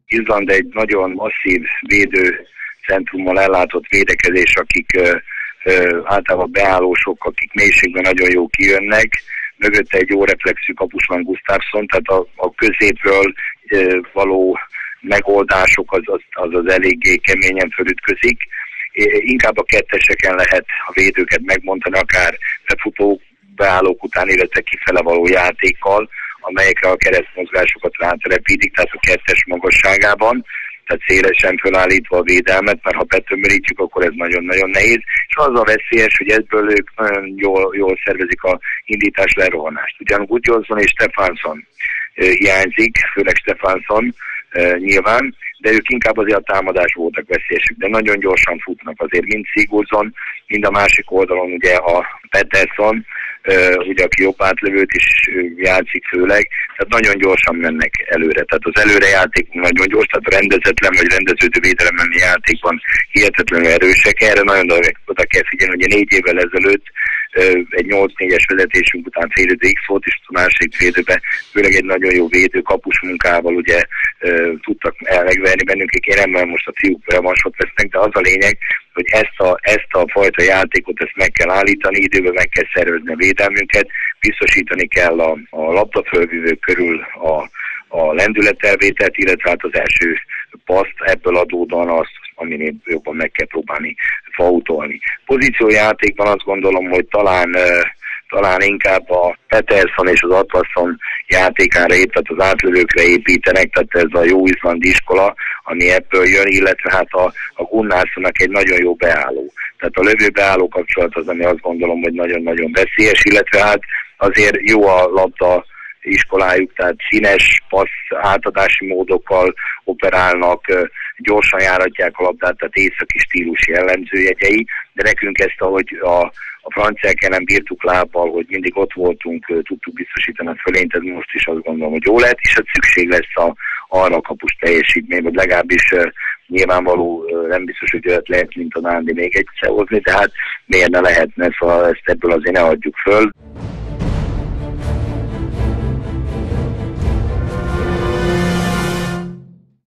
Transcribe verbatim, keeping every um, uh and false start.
Izland egy nagyon masszív védőcentrummal ellátott védekezés, akik ö, ö, általában beállósok, akik mélységben nagyon jó kijönnek. Mögötte egy jó reflexű kapus van, Gustafsson, tehát a, a középről ö, való megoldások az az, az az eléggé keményen fölütközik. Inkább a ketteseken lehet a védőket megmondani, akár befutó beállók után, illetve kifele való játékkal, amelyekre a keresztmozgásokat rátelepítik, tehát a kettes magasságában, tehát szélesen felállítva a védelmet, mert ha betömörítjük, akkor ez nagyon-nagyon nehéz, és az a veszélyes, hogy ebből ők nagyon jól, jól szervezik a indítás lerohanást. Ugyan Gudjohnsen és Stefansson hiányzik, főleg Stefansson nyilván, de ők inkább azért a támadás voltak veszélyesek, de nagyon gyorsan futnak azért, mind Sigurdsson, mind a másik oldalon ugye a Pettersson, ugye aki jobb átlövőt is játszik főleg, tehát nagyon gyorsan mennek előre. Tehát az előrejáték nagyon gyors, tehát a rendezetlen vagy rendeződő védelem elleni játékban hihetetlenül erősek. Erre nagyon oda kell figyelni, hogy négy évvel ezelőtt egy nyolc négyes vezetésünk után fél idő X volt, és a másik fél időben főleg egy nagyon jó védő kapus munkával ugye tudtak megverni bennünket. Én nem, most a fiúk revansot vesznek, de az a lényeg, hogy ezt a, ezt a fajta játékot ezt meg kell állítani, időben meg kell szervezni a védelmünket, biztosítani kell a, a labdafölvívők körül a, a lendületelvételt, illetve hát az első paszt, ebből adódóan azt, aminél jobban meg kell próbálni fautolni. Pozíciójátékban azt gondolom, hogy talán talán inkább a Pettersson és az Atlason játékára épp, tehát az átlövőkre építenek, tehát ez a jó izlandi iskola, ami ebből jön, illetve hát a, a Gunnarssonnak egy nagyon jó beálló. Tehát a lövő beálló kapcsolat az, ami azt gondolom, hogy nagyon-nagyon veszélyes, illetve hát azért jó a labda iskolájuk, tehát színes passz átadási módokkal operálnak, gyorsan járatják a labdát, tehát északi stílus jellemzőjegyei, de nekünk ezt, ahogy a A franciák ellen bírtuk lábbal, hogy mindig ott voltunk, tudtuk biztosítani a fölényt, ez most is azt gondolom, hogy jó lehet, és hát szükség lesz a, arra a kapus teljesítmény, vagy legalábbis uh, nyilvánvaló, uh, nem biztos, hogy olyat lehet, mint a Nándi még egyszer hozni, de hát miért ne lehetne, szóval ezt ebből azért ne adjuk föl.